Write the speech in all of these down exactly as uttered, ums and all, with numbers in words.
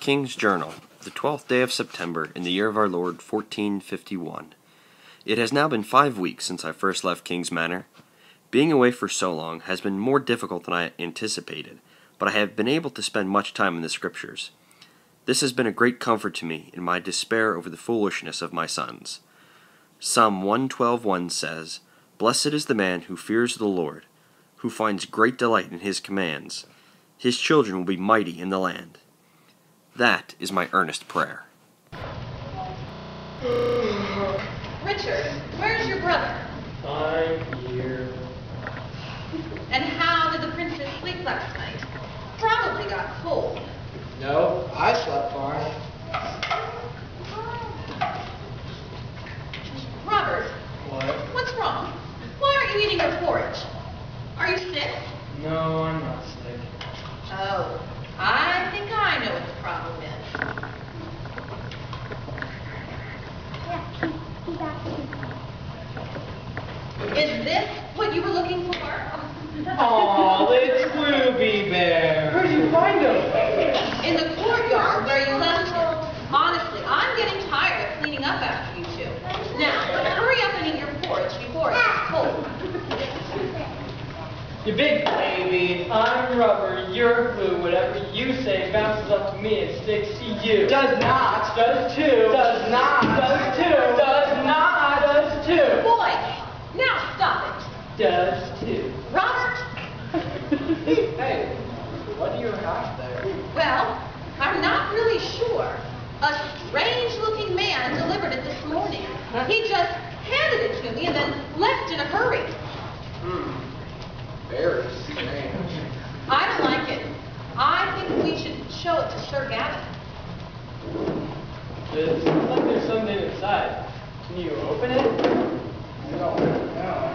King's Journal, the twelfth day of September, in the year of our Lord, fourteen fifty-one. It has now been five weeks since I first left King's Manor. Being away for so long has been more difficult than I anticipated, but I have been able to spend much time in the Scriptures. This has been a great comfort to me in my despair over the foolishness of my sons. Psalm one twelve one says, "Blessed is the man who fears the Lord, who finds great delight in his commands. His children will be mighty in the land." That is my earnest prayer. Richard, where's your brother? I'm here. And how did the princess sleep last night? Probably got cold. No, I slept fine. Robert, What? what's wrong? Why aren't you eating your porridge? Are you sick? No, I'm not sick. Oh, I think I know what the problem is. Is this what you were looking for? Aw, it's Ruby Bear. Where'd you find him? In the courtyard where you left him. Honestly, I'm getting tired of cleaning up after you two. Now, hurry up and eat your porridge before it gets cold. You big baby. I'm rubber, you're glue. Whatever you say bounces up to me and sticks to you. Does not. Does too. Does not. Does too. Does not. Does too. Boy, now stop it. Does too. Robert? Hey, what do you have there? Well, I'm not really sure. A strange-looking man delivered it this morning. He just handed it to me and then left in a hurry. Hmm. Very strange. I don't like it. I think we should show it to Sir Gavin. It looks like there's something inside. Can you open it? No, no.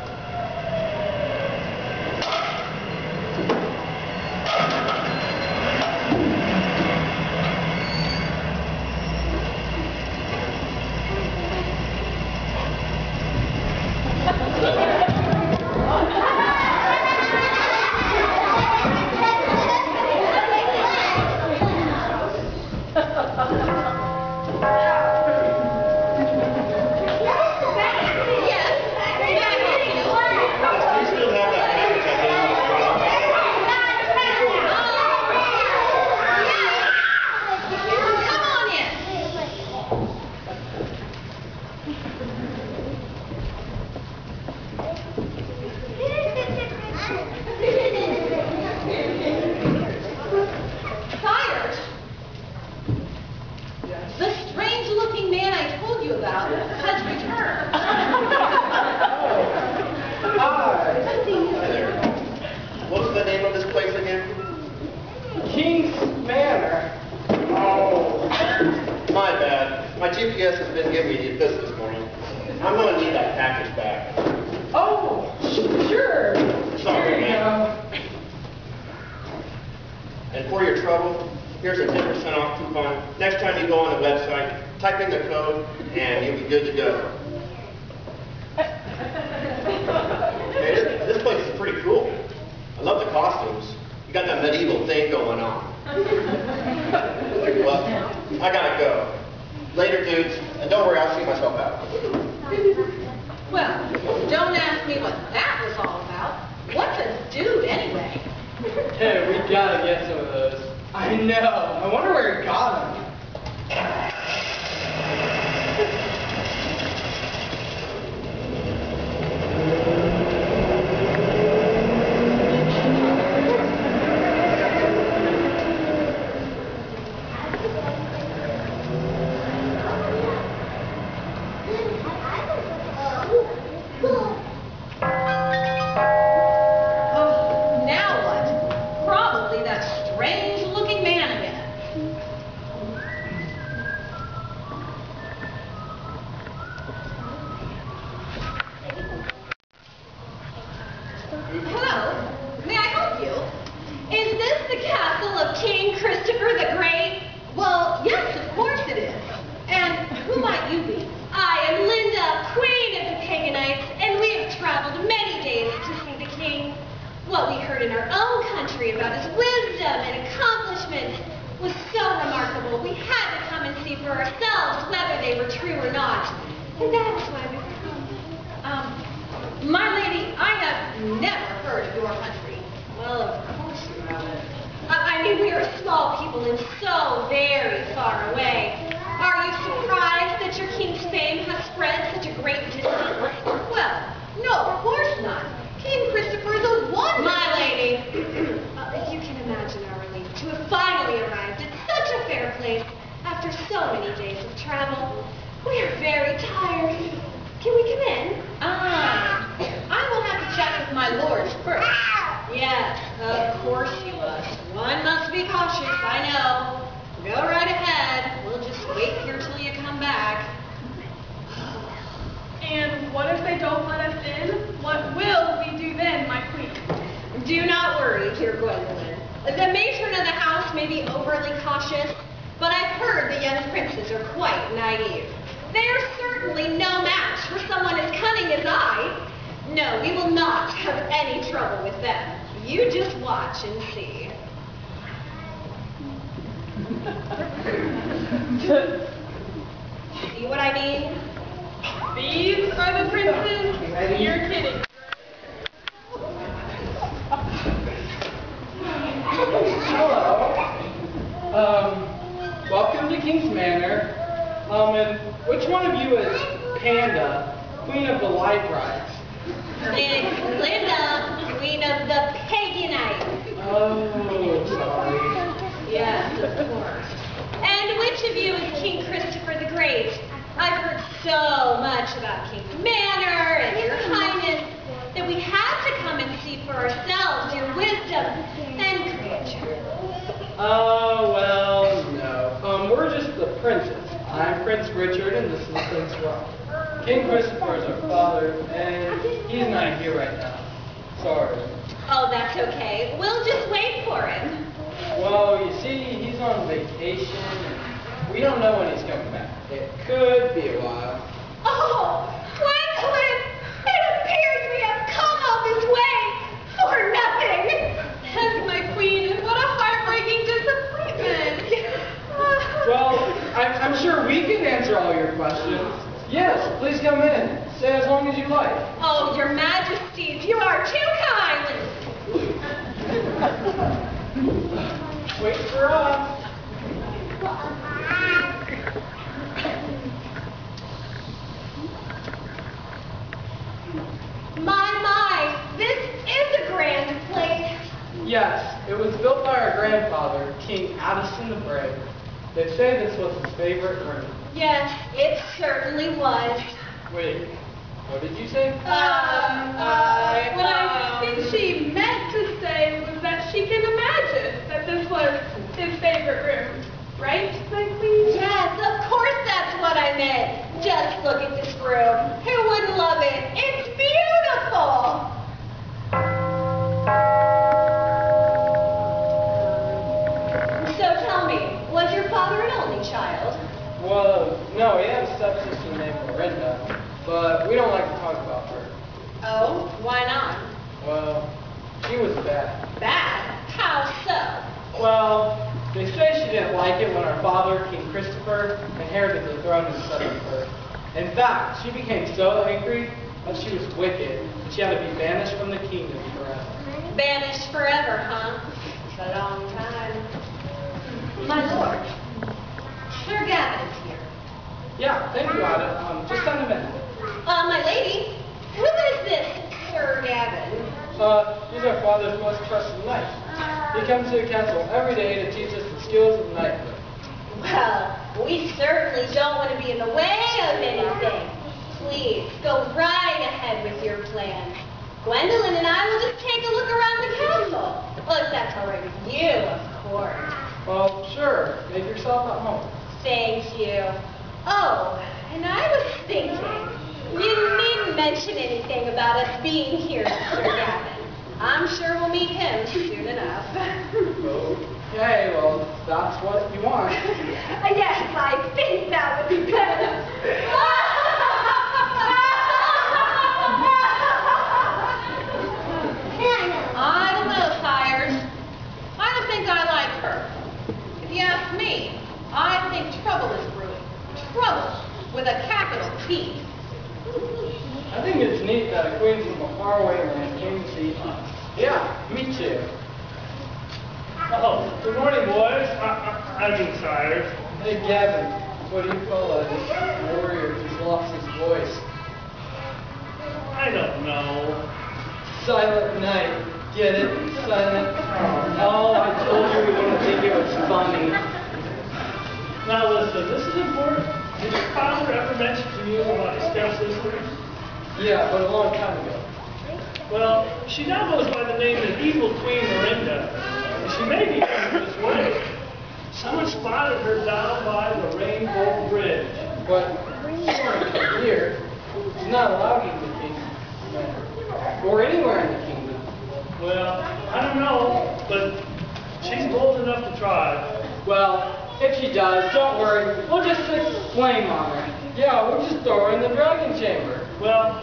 My G P S has been giving me this this morning. I'm going to need that package back. Oh, sure. Sorry, man. And for your trouble, here's a ten percent off coupon. Next time you go on the website, type in the code, and you'll be good to go. Hey, this, this place is pretty cool. I love the costumes. You got that medieval thing going on. Well, I gotta go. Later, dudes, and don't worry, I'll see myself out. Well, don't ask me what that was all about. What's a dude, anyway? Hey, we gotta get some of those. I know. I wonder where he got them. Hello, may I help you? Is this the castle of King Christopher the Great? Well, yes, of course it is. And who might you be? I am Linda, Queen of the Paganites, and we have traveled many days to see the king. What we heard in our own country about his wisdom and accomplishments was so remarkable And that's why we were home. Um, my lady, I have never heard of your country. Well, of course you haven't. I, I mean, we are small people and so very far away. Are you surprised that your king's fame has spread such a great distance? Well, no, of course not. King Christopher is a wonder. My lady, uh, you can imagine our relief to have finally arrived at such a fair place after so many days of travel. We are very tired. Can we come in? Ah, I will have to check with my lord first. Yes, of course you must. One must be cautious, I know. Go right ahead. We'll just wait here till you come back. And what if they don't let us in? What will we do then, my queen? Do not worry, dear Gwendolyn. The matron of the house may be overly cautious, but I've heard the young princes are quite naive. They are certainly no match for someone as cunning as I. No, we will not have any trouble with them. You just watch and see. See what I mean? These are the princes? You're kidding. Hello. Um, welcome to King's Manor. Um, and which one of you is Panda, Queen of the Light Brides? It's Linda, Queen of the Paganites. Oh, sorry. Yes, of course. And which of you is King Christopher the Great? I've heard so much about King's Manor and your highness that we had to come and see for ourselves your wisdom and creature. Oh, well, no. Um, we're just the princes. I'm Prince Richard, and this is Prince Rob. King Christopher is our father, and he's not here right now. Sorry. Oh, that's okay. We'll just wait for him. Well, you see, he's on vacation, and we don't know when he's coming back. It could be a while. Oh, Gwendolyn! It appears we have come all this way for nothing. Yes, my queen, and what a heartbreaking disappointment. Well, I'm, I'm sure we can answer all your questions. Yes, please come in. Stay as long as you like. Oh, your majesties, you are too kind. Wait for us. My, my, this is a grand place. Yes, it was built by our grandfather, King Addison the Brave. They say this was his favorite room. Yes, it certainly was. Wait, what did you say? Um, uh, What I think she meant to say was that she can imagine that this was his favorite room. Right, my queen? Yes, of course that's what I meant. Just look at this room. Who wouldn't love it? It's beautiful. So tell me, was your father an only child? Well, no, he had a stepsister named Miranda, but we don't like to talk about her. Oh, why not? Well, she was bad. Bad? How so? Well, they say she didn't like it when our father, King Christopher, inherited the throne instead of her. In fact, she became so angry that she was wicked, and she had to be banished from the kingdom forever. Banished forever, huh? It's a long time. My lord, Sir Gavin is here. Yeah, thank you, Ida. Um, just send him in. Uh, my lady, who is this Sir Gavin? Uh, he's our father's most trusted knight. He comes to the castle every day to teach us the skills of knighthood. Well, we certainly don't want to be in the way of anything. Please, go right ahead with your plans. Gwendolyn and I will just take a look around the castle. Well, if that's all right with you, of course. Well, sure. Make yourself at home. Thank you. Oh, and I was thinking, you needn't mention anything about us being here, Sir Gavin. I'm sure we'll meet him soon enough. Okay, well, that's what you want. Yes, I think that would be better. I don't know, sires. I don't think I like her. If you ask me, I think trouble is brewing. Trouble. with a capital T. I think it's neat that a queen from a faraway land came to see us. Yeah, me too. Oh, good morning, boys. I, I, I mean, sires. Hey, Gavin, what do you call a warrior who's lost his voice? I don't know. Silent night. Get it? Silent. Oh, I told you we wouldn't think it was funny. Now listen, this is important. Did your father ever mention to you about his stepsister? Yeah, but a long time ago. Well, she now goes by the name of Evil Queen Miranda. And she may be coming this way. Someone spotted her down by the Rainbow Bridge. But she won't come here. She's not allowed in the kingdom. Or anywhere in the kingdom. Well, I don't know, but she's bold enough to try. Well, if she does, don't worry. We'll just stick flame on her. Yeah, we'll just throw her in the dragon chamber. Well,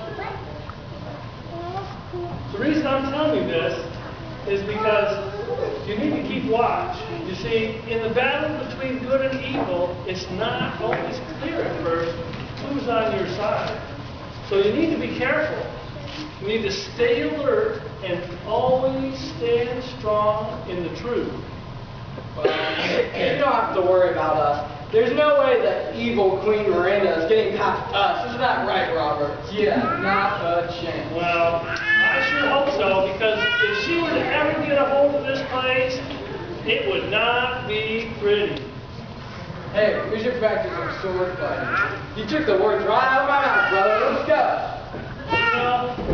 the reason I'm telling you this is because you need to keep watch. You see, in the battle between good and evil, it's not always clear at first who's on your side. So you need to be careful. You need to stay alert and always stand strong in the truth. Well, you don't have to worry about us. There's no way that evil Queen Miranda is getting past us. Isn't that right, Robert? Yeah, not a chance. Well, I sure hope so, because if she were to ever get a hold of this place, it would not be pretty. Hey, we should practice some sword fighting. You took the words right out of my mouth, brother. Let's go. Well,